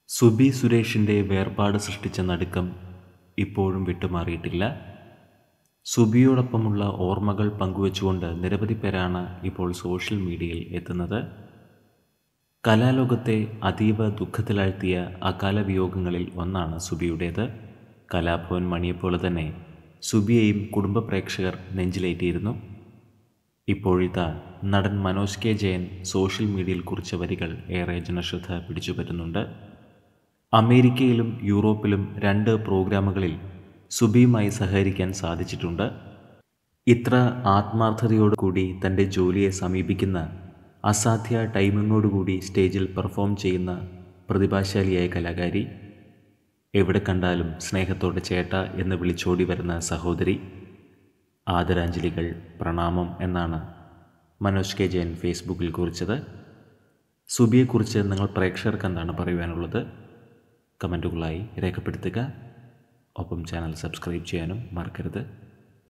സുബി സുരേഷിൻ്റെ വേർപാട് സൃഷ്ടിച്ച നടുക്കം ഇപ്പോഴും വിട്ടുമാറിയിട്ടില്ല. സുബിയോടൊപ്പമുള്ള ഓർമ്മകൾ പങ്കുവച്ചുകൊണ്ട് നിരവധി പേരാണ് ഇപ്പോൾ സോഷ്യൽ മീഡിയയിൽ എത്തുന്നത്. കലാലോകത്തെ അതീവ ദുഃഖത്തിലാഴ്ത്തിയ അകാല വിയോഗങ്ങളിൽ ഒന്നാണ് സുബിയുടേത്. കലാഭവൻ മണിയെപ്പോലെ തന്നെ സുബിയെയും കുടുംബ പ്രേക്ഷകർ നെഞ്ചിലേറ്റിയിരുന്നു. ഇപ്പോഴിതാ നടൻ മനോജ് കെ ജയൻ സോഷ്യൽ മീഡിയയിൽ കുറിച്ച വരികൾ ഏറെ ജനശ്രദ്ധ പിടിച്ചുപറ്റുന്നുണ്ട്. അമേരിക്കയിലും യൂറോപ്പിലും 2 പ്രോഗ്രാമുകളിൽ സുബിയുമായി സഹകരിക്കാൻ സാധിച്ചിട്ടുണ്ട്. ഇത്ര ആത്മാർത്ഥതയോടുകൂടി തൻ്റെ ജോലിയെ സമീപിക്കുന്ന, അസാധ്യ ടൈമിങ്ങോടുകൂടി സ്റ്റേജിൽ പെർഫോം ചെയ്യുന്ന പ്രതിഭാശാലിയായ കലാകാരി, എവിടെ കണ്ടാലും സ്നേഹത്തോടെ ചേട്ട എന്ന് വിളിച്ചോടി വരുന്ന സഹോദരി, ആദരാഞ്ജലികൾ, പ്രണാമം എന്നാണ് മനോജ് കെ ജയൻ ഫേസ്ബുക്കിൽ കുറിച്ചത്. സുബിയെക്കുറിച്ച് നിങ്ങൾ പ്രേക്ഷകർക്ക് എന്താണ് പറയുവാനുള്ളത്? കമൻറ്റുകളായി രേഖപ്പെടുത്തുക. ഒപ്പം ചാനൽ സബ്സ്ക്രൈബ് ചെയ്യാനും മറക്കരുത്.